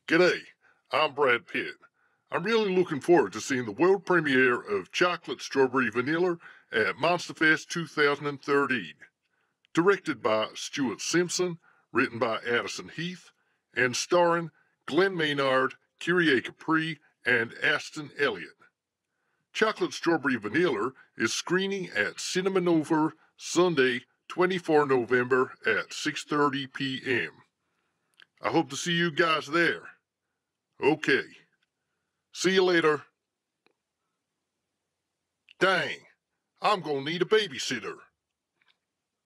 G'day, I'm Brad Pitt. I'm really looking forward to seeing the world premiere of Chocolate Strawberry Vanilla at MonsterFest 2013. Directed by Stuart Simpson, written by Addison Heath, and starring Glenn Maynard, Kyrie Capri, and Aston Elliott. Chocolate Strawberry Vanilla is screening at Cinema Nova Sunday, 24 November at 6:30 p.m. I hope to see you guys there. Okay. See you later. Dang, I'm gonna need a babysitter.